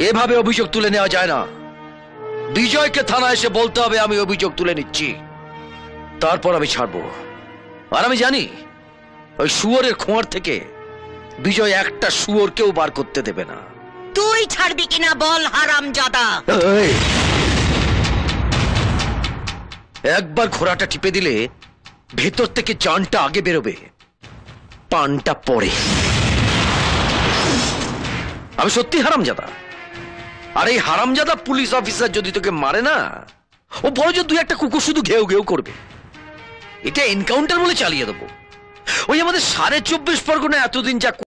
এভাবে অভিযোগ তুলে নেওয়া যায় না। বিজয়কে থানায় এসে বলতে হবে আমি অভিযোগ তুলে নিচ্ছি, তারপর আমি ছাড়বো। আর আমি জানি ওই শুয়োরের খোঁয়ার থেকে বিজয় একটা শুয়োরকেও বার করতে দেবে না। তুই ছাড়বি কিনা বল হারামজাদা। একবার ঘোড়াটা টিপে দিলে ভেতর থেকে জানটা আগে বেরোবে, পানটা পরে। আমি সত্যি হারামজাদা। আর এই হারামজাদা পুলিশ অফিসার যদি তোকে মারে না, ও বড় যে দুই একটা কুকুর শুধু ঘেউ ঘেউ করবে। এটা এনকাউন্টার বলে চালিয়ে দেবো। ওই আমাদের 24.5 পরগনা এতদিন যা